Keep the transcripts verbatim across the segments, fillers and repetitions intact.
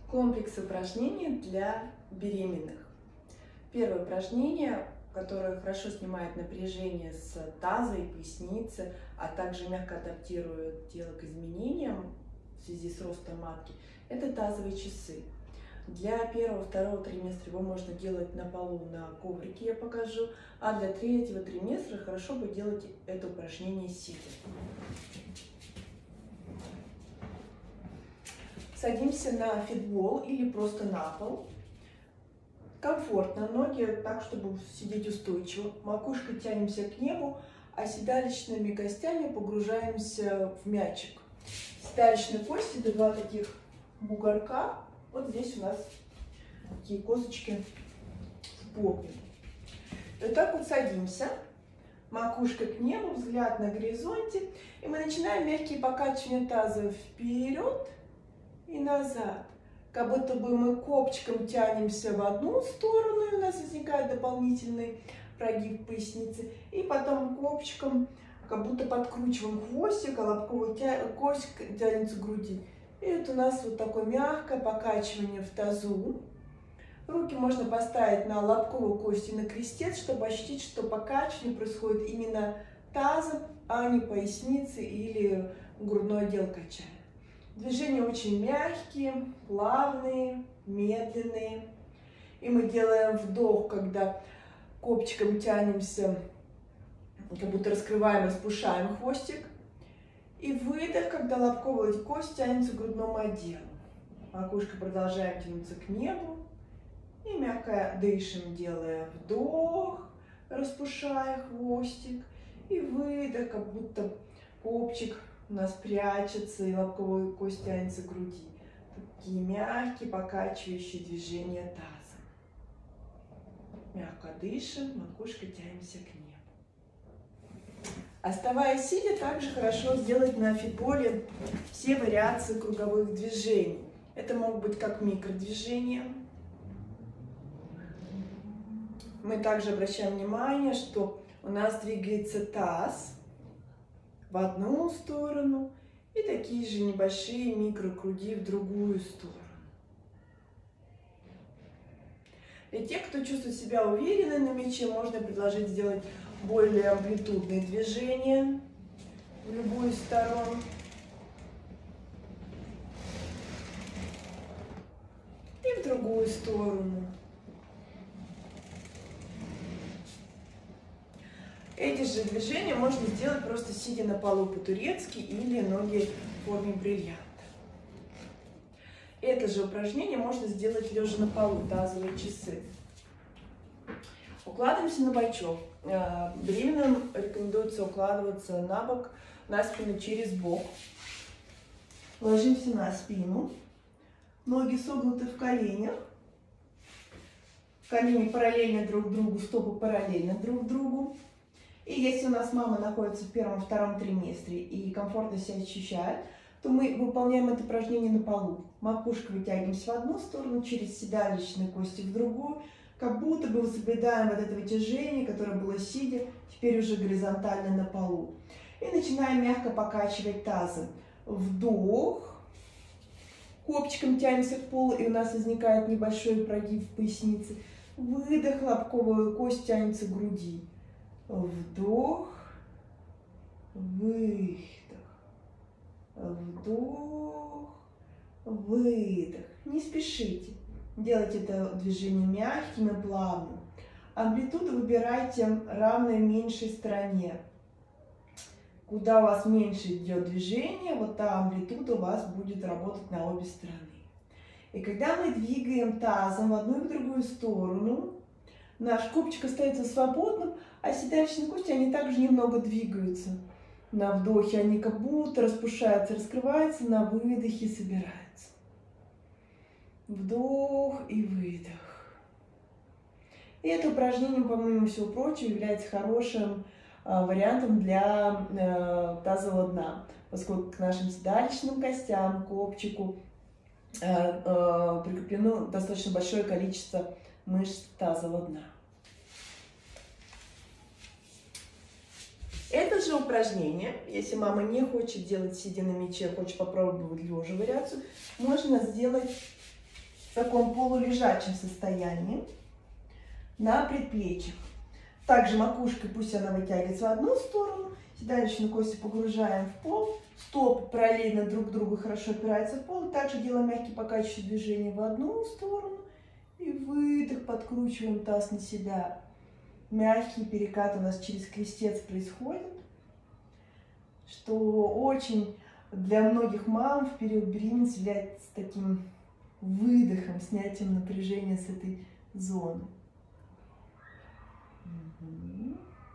Комплекс упражнений для беременных. Первое упражнение, которое хорошо снимает напряжение с таза и поясницы, а также мягко адаптирует тело к изменениям в связи с ростом матки, это тазовые часы. Для первого-второго триместра его можно делать на полу на коврике, я покажу, а для третьего триместра хорошо бы делать это упражнение сидя. Садимся на фитбол или просто на пол. Комфортно, ноги так, чтобы сидеть устойчиво. Макушкой тянемся к небу, а седалищными костями погружаемся в мячик. Седалищные кости – это два таких бугорка. Вот здесь у нас такие косточки в попе. Вот так вот садимся, макушка к небу, взгляд на горизонте. И мы начинаем мягкие покачивания таза вперед и назад. Как будто бы мы копчиком тянемся в одну сторону, и у нас возникает дополнительный прогиб поясницы. И потом копчиком как будто подкручиваем хвостик, а лобковая тя... кость тянется к груди. И это у нас вот такое мягкое покачивание в тазу. Руки можно поставить на лобковую кость и на крестец, чтобы ощутить, что покачивание происходит именно тазом, а не поясницей или грудной отдел качает. Движения очень мягкие, плавные, медленные. И мы делаем вдох, когда копчиком тянемся, как будто раскрываем, распушаем хвостик. И выдох, когда лобковая кость тянется к грудному отделу. Макушкой продолжаем тянуться к небу. И мягко дышим, делая вдох, распушая хвостик. И выдох, как будто копчик у нас прячется, и лобковая кость тянется к груди. Такие мягкие, покачивающие движения тазом. Мягко дышим, макушкой тянемся к небу. Оставаясь сидя, также хорошо сделать на фитболе все вариации круговых движений. Это могут быть как микродвижения. Мы также обращаем внимание, что у нас двигается таз в одну сторону и такие же небольшие микрокруги в другую сторону. Для тех, кто чувствует себя уверенно на мяче, можно предложить сделать более амплитудные движения в любую сторону. И в другую сторону. Эти же движения можно сделать просто сидя на полу по-турецки или ноги в форме бриллианта. Это же упражнение можно сделать лежа на полу, тазовые часы. Укладываемся на бочок. Беременным рекомендуется укладываться на бок, на спину через бок. Ложимся на спину. Ноги согнуты в коленях. Колени параллельно друг другу, стопы параллельно друг другу. И если у нас мама находится в первом-втором триместре и комфортно себя ощущает, то мы выполняем это упражнение на полу. Макушкой вытягиваемся в одну сторону, через седалищные кости в другую, как будто бы соблюдаем вот это вытяжение, которое было сидя, теперь уже горизонтально на полу. И начинаем мягко покачивать тазом. Вдох. Копчиком тянемся к полу, и у нас возникает небольшой прогиб в пояснице. Выдох, лобковая кость тянется к груди. Вдох, выдох, вдох, выдох. Не спешите. Делайте это движение мягким и плавным. Амплитуду выбирайте равной меньшей стороне. Куда у вас меньше идет движение, вот та амплитуда у вас будет работать на обе стороны. И когда мы двигаем тазом в одну и в другую сторону, наш копчик остается свободным, а седалищные кости, они также немного двигаются. На вдохе они как будто распушаются, раскрываются, на выдохе собираются. Вдох и выдох. И это упражнение, помимо всего прочего, является хорошим э, вариантом для э, тазового дна, поскольку к нашим седалищным костям, копчику э, э, прикреплено достаточно большое количество мышц тазового дна. Это же упражнение, если мама не хочет делать сидя на мяче, хочет попробовать лежа вариацию, можно сделать в таком полулежачем состоянии на предплечьях. Также макушкой пусть она вытягивается в одну сторону, седалищные кости погружаем в пол, стопы параллельно друг к другу хорошо опираются в пол. Также делаем мягкие покачивающие движения в одну сторону и выдох, подкручиваем таз на себя. Мягкий перекат у нас через крестец происходит, что очень для многих мам в период беременности является таким выдохом, снятием напряжения с этой зоны. Угу.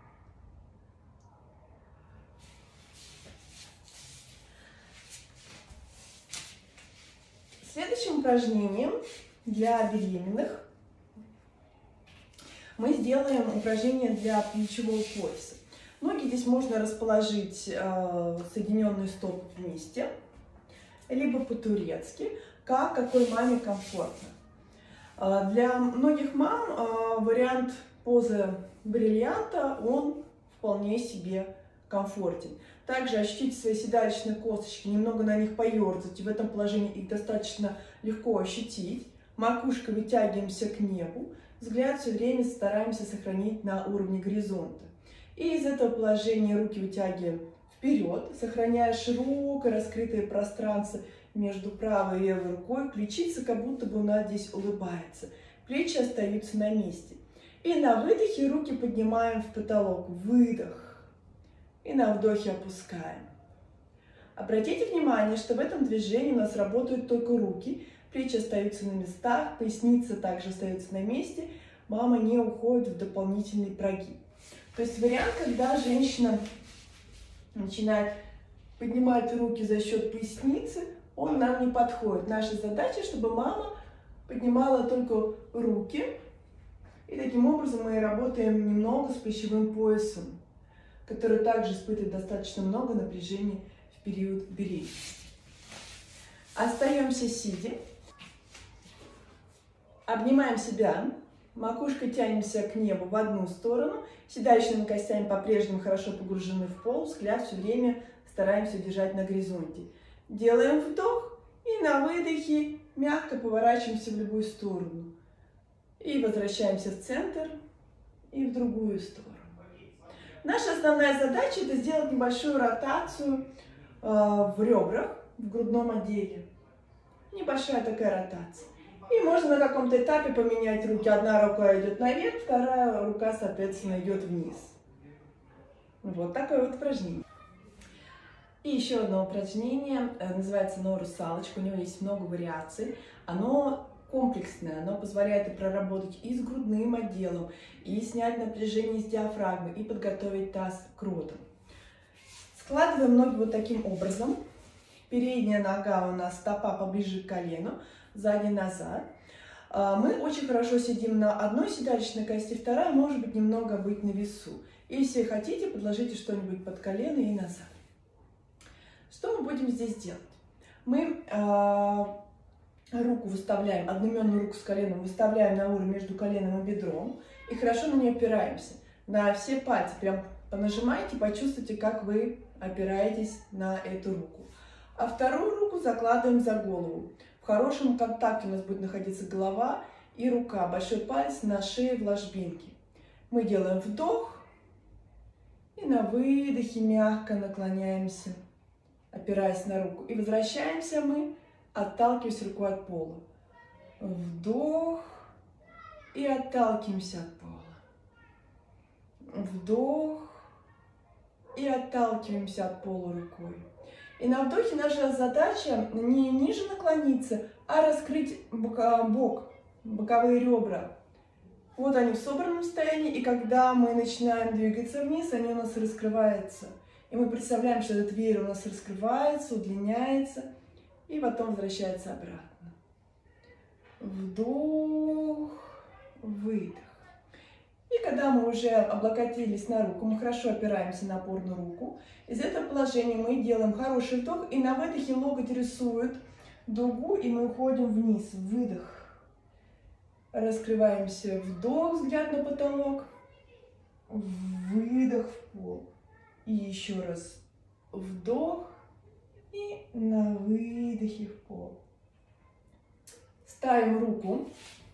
Следующим упражнением для беременных мы сделаем упражнение для плечевого пояса. Ноги здесь можно расположить э, соединенные стопы вместе, либо по-турецки, как какой маме комфортно. Э, для многих мам э, вариант позы бриллианта, он вполне себе комфортен. Также ощутите свои седалищные косточки, немного на них поерзать, и в этом положении их достаточно легко ощутить. Макушкой вытягиваемся к небу, взгляд все время стараемся сохранить на уровне горизонта. И из этого положения руки вытягиваем вперед, сохраняя широкое раскрытое пространство между правой и левой рукой. Ключица как будто бы у нас здесь улыбается, плечи остаются на месте. И на выдохе руки поднимаем в потолок, выдох. И на вдохе опускаем. Обратите внимание, что в этом движении у нас работают только руки, плечи остаются на местах, поясница также остается на месте, мама не уходит в дополнительный прогиб. То есть вариант, когда женщина начинает поднимать руки за счет поясницы, он нам не подходит. Наша задача, чтобы мама поднимала только руки, и таким образом мы работаем немного с плечевым поясом, который также испытывает достаточно много напряжения в период беременности. Остаемся сидя. Обнимаем себя, макушкой тянемся к небу в одну сторону, седалищными костями по-прежнему хорошо погружены в пол, взгляд все время стараемся держать на горизонте. Делаем вдох и на выдохе мягко поворачиваемся в любую сторону. И возвращаемся в центр и в другую сторону. Наша основная задача — это сделать небольшую ротацию э, в ребрах, в грудном отделе. Небольшая такая ротация. И можно на каком-то этапе поменять руки. Одна рука идет наверх, вторая рука, соответственно, идет вниз. Вот такое вот упражнение. И еще одно упражнение, называется оно «Русалочка». У него есть много вариаций. Оно комплексное, оно позволяет и проработать и с грудным отделом, и снять напряжение с диафрагмы, и подготовить таз к родам. Складываем ноги вот таким образом. Передняя нога у нас, стопа поближе к колену, задняя назад. Мы очень хорошо сидим на одной седалищной кости, вторая может быть немного быть на весу. Если хотите, подложите что-нибудь под колено и назад. Что мы будем здесь делать? Мы э, руку выставляем, одноименную руку с коленом выставляем на уровень между коленом и бедром и хорошо на нее опираемся. На все пальцы прям понажимайте, почувствуйте, как вы опираетесь на эту руку. А вторую руку закладываем за голову. В хорошем контакте у нас будет находиться голова и рука, большой палец на шее в ложбинке. Мы делаем вдох и на выдохе мягко наклоняемся, опираясь на руку. И возвращаемся мы, отталкиваясь рукой от пола. Вдох и отталкиваемся от пола. Вдох и отталкиваемся от пола рукой. И на вдохе наша задача не ниже наклониться, а раскрыть бок, боковые ребра. Вот они в собранном состоянии, и когда мы начинаем двигаться вниз, они у нас раскрываются. И мы представляем, что этот веер у нас раскрывается, удлиняется, и потом возвращается обратно. Вдох, выдох. И когда мы уже облокотились на руку, мы хорошо опираемся на опорную руку. Из этого положения мы делаем хороший вдох, и на выдохе локоть рисует дугу, и мы уходим вниз. Выдох. Раскрываемся. Вдох, взгляд на потолок. Выдох в пол. И еще раз. Вдох. И на выдохе в пол. ставим руку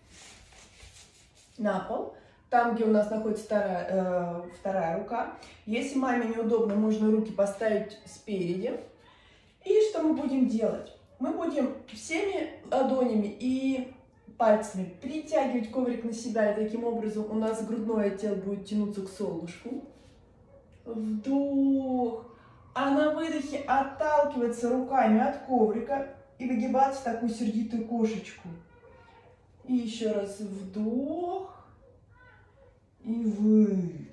на пол, там, где у нас находится вторая, э, вторая рука. Если маме неудобно, можно руки поставить спереди. И что мы будем делать? Мы будем всеми ладонями и пальцами притягивать коврик на себя, и таким образом у нас грудное тело будет тянуться к солнышку. Вдох. А на выдохе отталкиваться руками от коврика и выгибаться в такую сердитую кошечку. И еще раз вдох и выдох.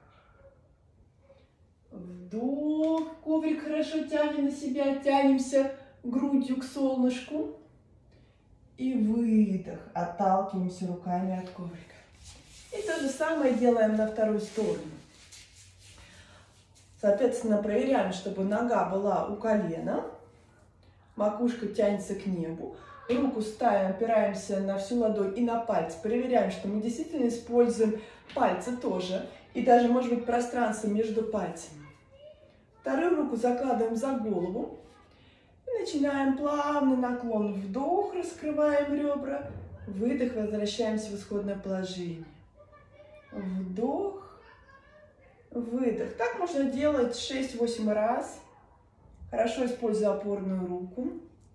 Вдох. Коврик хорошо тянем на себя, тянемся грудью к солнышку. И выдох. Отталкиваемся руками от коврика. И то же самое делаем на вторую сторону. Соответственно, проверяем, чтобы нога была у колена, макушка тянется к небу, руку ставим, опираемся на всю ладонь и на пальцы. Проверяем, что мы действительно используем пальцы тоже, и даже, может быть, пространство между пальцами. Вторую руку закладываем за голову и начинаем плавный наклон. Вдох, раскрываем ребра, выдох, возвращаемся в исходное положение. Вдох. Выдох. Так можно делать шесть-восемь раз. Хорошо используя опорную руку.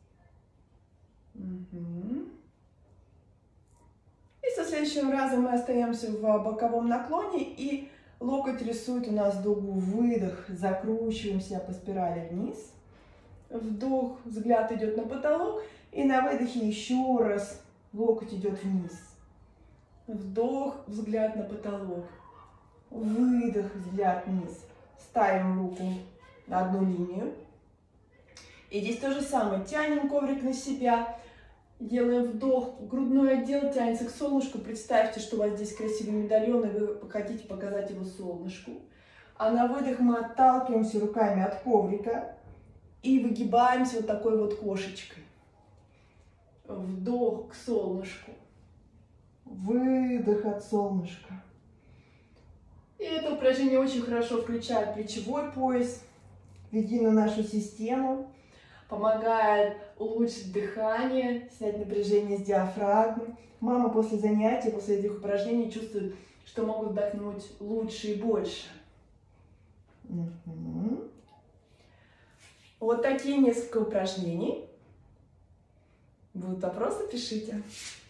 Угу. И со следующим разом мы остаемся в боковом наклоне, и локоть рисует у нас дугу. Выдох. Закручиваем себя по спирали вниз. Вдох. Взгляд идет на потолок. И на выдохе еще раз локоть идет вниз. Вдох. Взгляд на потолок. Выдох, взгляд вниз. Ставим руку на одну линию. И здесь то же самое. Тянем коврик на себя. Делаем вдох. Грудной отдел тянется к солнышку. Представьте, что у вас здесь красивый медальон, и вы хотите показать его солнышку. А на выдох мы отталкиваемся руками от коврика и выгибаемся вот такой вот кошечкой. Вдох к солнышку. Выдох от солнышка. И это упражнение очень хорошо включает плечевой пояс, единую нашу систему, помогает улучшить дыхание, снять напряжение с диафрагмы. Мама после занятий, после этих упражнений чувствует, что могут вдохнуть лучше и больше. Угу. Вот такие несколько упражнений. Будут вопросы, пишите.